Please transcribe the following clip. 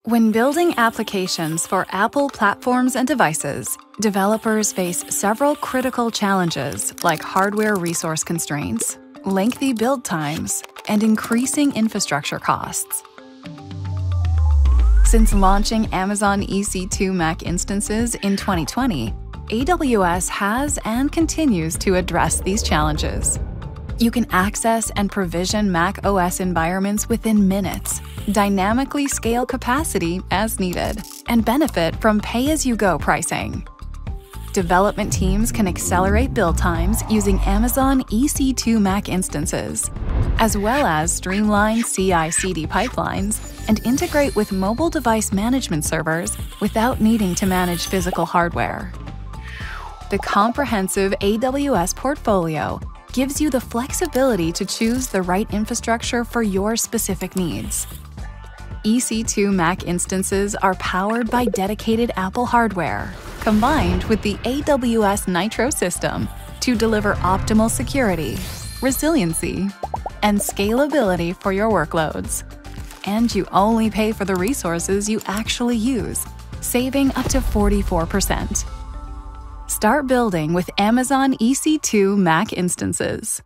When building applications for Apple platforms and devices, developers face several critical challenges like hardware resource constraints, lengthy build times, and increasing infrastructure costs. Since launching Amazon EC2 Mac instances in 2020, AWS has and continues to address these challenges. You can access and provision macOS environments within minutes, dynamically scale capacity as needed, and benefit from pay-as-you-go pricing. Development teams can accelerate build times using Amazon EC2 Mac instances, as well as streamline CI/CD pipelines and integrate with mobile device management servers without needing to manage physical hardware. The comprehensive AWS portfolio gives you the flexibility to choose the right infrastructure for your specific needs. EC2 Mac instances are powered by dedicated Apple hardware, combined with the AWS Nitro system to deliver optimal security, resiliency, and scalability for your workloads. And you only pay for the resources you actually use, saving up to 44%. Start building with Amazon EC2 Mac instances.